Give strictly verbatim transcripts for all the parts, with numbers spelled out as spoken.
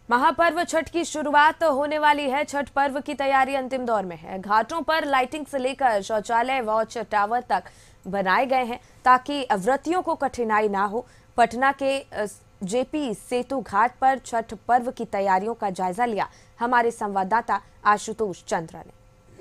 महापर्व छठ की शुरुआत होने वाली है। छठ पर्व की तैयारी अंतिम दौर में है। घाटों पर लाइटिंग से लेकर शौचालय वॉच टावर तक बनाए गए हैं ताकि व्रतियों को कठिनाई ना हो। पटना के जेपी सेतु घाट पर छठ पर्व की तैयारियों का जायजा लिया हमारे संवाददाता आशुतोष चंद्रा ने।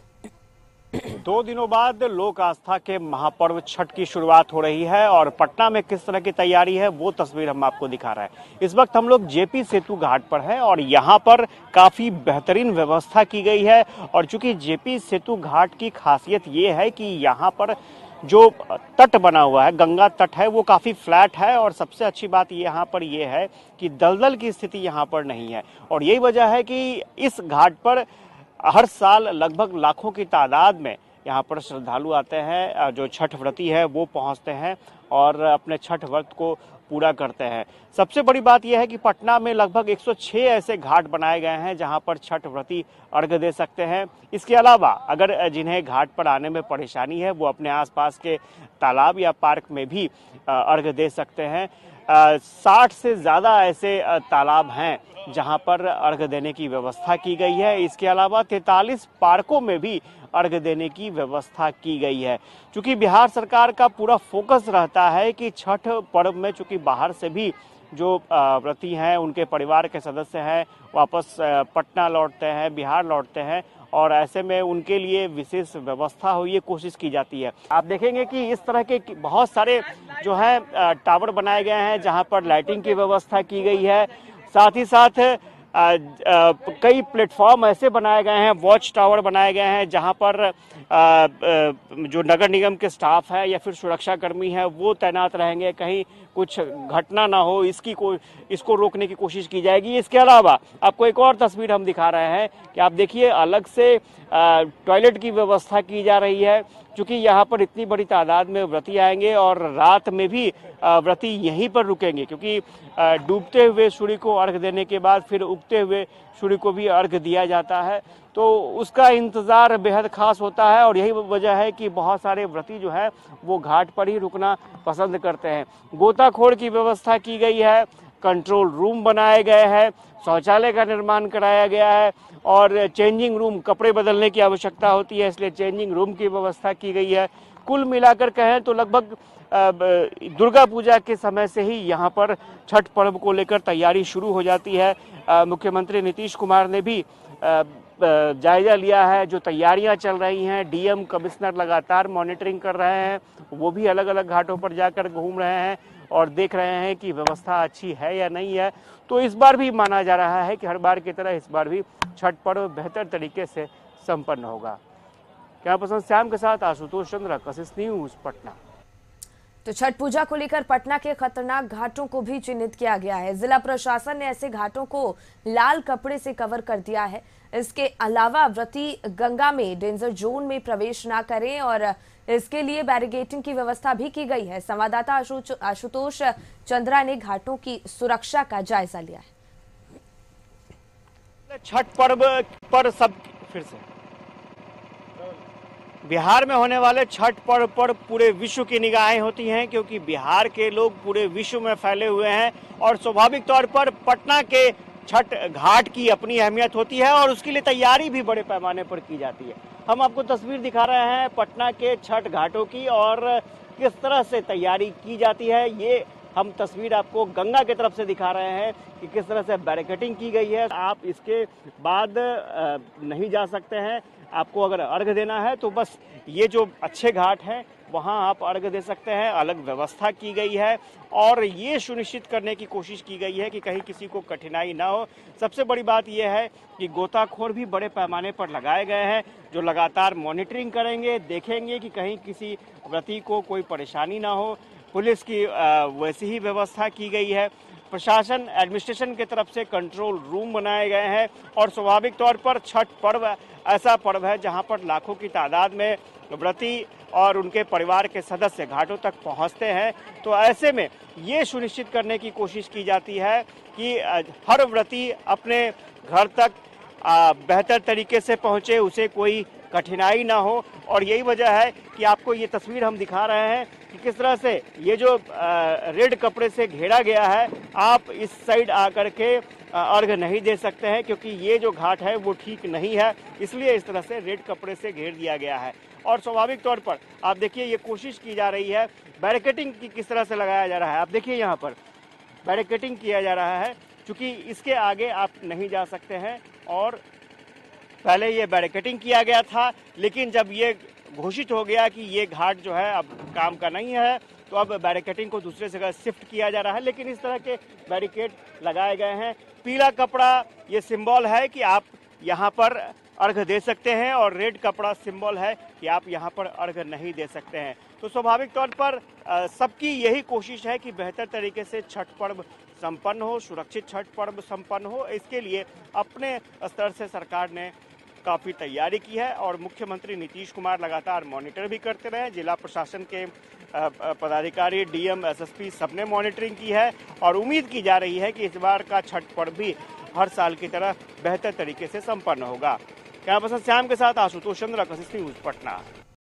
दो दिनों बाद लोक आस्था के महापर्व छठ की शुरुआत हो रही है और पटना में किस तरह की तैयारी है वो तस्वीर हम आपको दिखा रहे हैं। इस वक्त हम लोग जेपी सेतु घाट पर हैं और यहाँ पर काफी बेहतरीन व्यवस्था की गई है। और चूंकि जेपी सेतु घाट की खासियत ये है कि यहाँ पर जो तट बना हुआ है, गंगा तट है, वो काफी फ्लैट है और सबसे अच्छी बात यहाँ पर ये है कि दलदल की स्थिति यहाँ पर नहीं है। और यही वजह है कि इस घाट पर हर साल लगभग लाखों की तादाद में यहाँ पर श्रद्धालु आते हैं, जो छठ व्रती है वो पहुँचते हैं और अपने छठ व्रत को पूरा करते हैं। सबसे बड़ी बात यह है कि पटना में लगभग एक सौ छह ऐसे घाट बनाए गए हैं जहां पर छठ व्रती अर्घ्य दे सकते हैं। इसके अलावा अगर जिन्हें घाट पर आने में परेशानी है वो अपने आसपास के तालाब या पार्क में भी अर्घ्य दे सकते हैं। साठ से ज़्यादा ऐसे तालाब हैं जहां पर अर्घ्य देने की व्यवस्था की गई है। इसके अलावा तैंतालीस पार्कों में भी अर्घ्य देने की व्यवस्था की गई है। चूंकि बिहार सरकार का पूरा फोकस रहता है कि छठ पर्व में चूंकि बाहर से भी जो व्रती हैं, उनके परिवार के सदस्य हैं, वापस पटना लौटते हैं, बिहार लौटते हैं और ऐसे में उनके लिए विशेष व्यवस्था हो, ये कोशिश की जाती है। आप देखेंगे कि इस तरह के बहुत सारे जो है टावर बनाए गए हैं जहाँ पर लाइटिंग की व्यवस्था की गई है। साथ ही साथ आ, आ, कई प्लेटफॉर्म ऐसे बनाए गए हैं, वॉच टावर बनाए गए हैं जहां पर आ, आ, जो नगर निगम के स्टाफ है या फिर सुरक्षा कर्मी है वो तैनात रहेंगे। कहीं कुछ घटना ना हो इसकी को इसको रोकने की कोशिश की जाएगी। इसके अलावा आपको एक और तस्वीर हम दिखा रहे हैं कि आप देखिए अलग से टॉयलेट की व्यवस्था की जा रही है। क्योंकि यहाँ पर इतनी बड़ी तादाद में व्रती आएंगे और रात में भी व्रती यहीं पर रुकेंगे, क्योंकि डूबते हुए सूर्य को अर्घ देने के बाद फिर उगते हुए सूर्य को भी अर्घ दिया जाता है, तो उसका इंतज़ार बेहद खास होता है। और यही वजह है कि बहुत सारे व्रती जो है वो घाट पर ही रुकना पसंद करते हैं। गोताखोर की व्यवस्था की गई है, कंट्रोल रूम बनाए गए हैं, शौचालय का निर्माण कराया गया है और चेंजिंग रूम, कपड़े बदलने की आवश्यकता होती है इसलिए चेंजिंग रूम की व्यवस्था की गई है। कुल मिलाकर कहें तो लगभग दुर्गा पूजा के समय से ही यहाँ पर छठ पर्व को लेकर तैयारी शुरू हो जाती है। मुख्यमंत्री नीतीश कुमार ने भी जायजा लिया है, जो तैयारियां चल रही हैं। डीएम कमिश्नर लगातार मॉनिटरिंग कर रहे हैं, वो भी अलग अलग घाटों पर जाकर घूम रहे हैं और देख रहे हैं कि व्यवस्था अच्छी है या नहीं है। तो इस बार भी माना जा रहा है कि हर बार की तरह इस बार भी छठ पर्व बेहतर तरीके से संपन्न होगा। क्या पसंद श्याम के साथ आशुतोष चंद्रा, कशिश न्यूज, पटना। तो छठ पूजा को लेकर पटना के खतरनाक घाटों को भी चिन्हित किया गया है। जिला प्रशासन ने ऐसे घाटों को लाल कपड़े से कवर कर दिया है। इसके अलावा व्रती गंगा में डेंजर जोन में प्रवेश ना करें और इसके लिए बैरिकेडिंग की व्यवस्था भी की गई है। संवाददाता आशुतोष चंद्रा ने घाटों की सुरक्षा का जायजा लिया है। छठ पर्व पर सब फिर से बिहार में होने वाले छठ पर्व पर पूरे विश्व की निगाहें होती हैं, क्योंकि बिहार के लोग पूरे विश्व में फैले हुए हैं और स्वाभाविक तौर पर पटना के छठ घाट की अपनी अहमियत होती है और उसके लिए तैयारी भी बड़े पैमाने पर की जाती है। हम आपको तस्वीर दिखा रहे हैं पटना के छठ घाटों की और किस तरह से तैयारी की जाती है। ये हम तस्वीर आपको गंगा की तरफ से दिखा रहे हैं कि किस तरह से बैरिकेडिंग की गई है। आप इसके बाद नहीं जा सकते हैं। आपको अगर अर्घ देना है तो बस ये जो अच्छे घाट हैं वहाँ आप अर्घ दे सकते हैं। अलग व्यवस्था की गई है और ये सुनिश्चित करने की कोशिश की गई है कि कहीं किसी को कठिनाई ना हो। सबसे बड़ी बात यह है कि गोताखोर भी बड़े पैमाने पर लगाए गए हैं, जो लगातार मॉनिटरिंग करेंगे, देखेंगे कि कहीं किसी व्रती को कोई परेशानी ना हो। पुलिस की वैसी ही व्यवस्था की गई है। प्रशासन, एडमिनिस्ट्रेशन की तरफ से कंट्रोल रूम बनाए गए हैं और स्वाभाविक तौर पर छठ पर्व ऐसा पर्व है जहां पर लाखों की तादाद में व्रती और उनके परिवार के सदस्य घाटों तक पहुंचते हैं। तो ऐसे में ये सुनिश्चित करने की कोशिश की जाती है कि हर व्रती अपने घर तक बेहतर तरीके से पहुंचे, उसे कोई कठिनाई ना हो। और यही वजह है कि आपको ये तस्वीर हम दिखा रहे हैं कि किस तरह से ये जो रेड कपड़े से घेरा गया है, आप इस साइड आकर के अर्घ नहीं दे सकते हैं, क्योंकि ये जो घाट है वो ठीक नहीं है, इसलिए इस तरह से रेड कपड़े से घेर दिया गया है। और स्वाभाविक तौर पर आप देखिए ये कोशिश की जा रही है, बैरिकेटिंग की किस तरह से लगाया जा रहा है। आप देखिए यहाँ पर बैरिकेटिंग किया जा रहा है, क्योंकि इसके आगे आप नहीं जा सकते हैं। और पहले ये बैरिकेटिंग किया गया था, लेकिन जब ये घोषित हो गया कि ये घाट जो है अब काम का नहीं है, तो अब बैरिकेटिंग को दूसरे जगह शिफ्ट किया जा रहा है। लेकिन इस तरह के बैरिकेड लगाए गए हैं। पीला कपड़ा ये सिंबल है कि आप यहाँ पर अर्घ दे सकते हैं, और रेड कपड़ा सिंबल है कि आप यहाँ पर अर्घ नहीं दे सकते हैं। तो स्वाभाविक तौर पर सबकी यही कोशिश है कि बेहतर तरीके से छठ पर्व संपन्न हो, सुरक्षित छठ पर्व संपन्न हो। इसके लिए अपने स्तर से सरकार ने काफ़ी तैयारी की है, और मुख्यमंत्री नीतीश कुमार लगातार मॉनिटर भी करते रहे। जिला प्रशासन के पदाधिकारी, डीएम, एसएसपी सबने मॉनिटरिंग की है, और उम्मीद की जा रही है कि इस बार का छठ पर्व भी हर साल की तरह बेहतर तरीके से संपन्न होगा। कैमरा पर्सन श्याम के साथ आशुतोष चंद्र, कशिश न्यूज़, पटना।